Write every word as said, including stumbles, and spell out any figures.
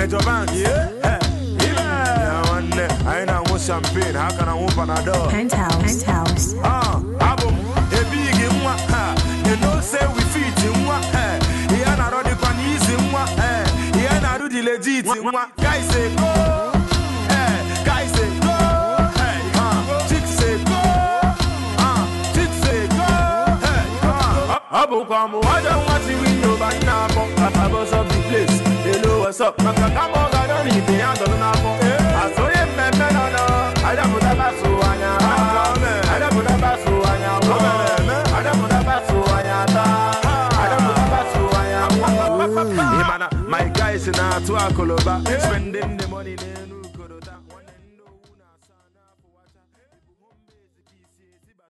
Major Banks. Yeah. Yeah, one day. I ain't want champagne. How can I want Panadol? Penthouse. Penthouse. Ah, album. A big in one. You know, say we fit in one. He ain't not the one easy in one. He ain't not the legit in one. Guys say go. Guys say go. Chicks say go. Chicks say go. Abu Kamu, I don't want to win your back now. I was up the place. Hello, what's up? I'm going to need the answer now. I saw him, man. I don't put a basso on ya. I don't put a basso on ya. I don't put a basso on ya. I don't put a basso on ya. My guys in our two Akoloba spending the money.